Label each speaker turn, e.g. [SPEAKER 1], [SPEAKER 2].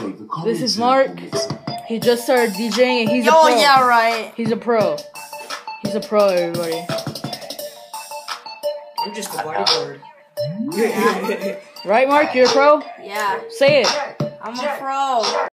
[SPEAKER 1] This is Mark. He just started DJing and he's a pro.
[SPEAKER 2] Oh yeah, right.
[SPEAKER 1] He's a pro. He's a pro, everybody.
[SPEAKER 3] I'm just a bodyguard.
[SPEAKER 1] Right, Mark? You're a pro?
[SPEAKER 2] Yeah.
[SPEAKER 1] Say it.
[SPEAKER 2] I'm a pro.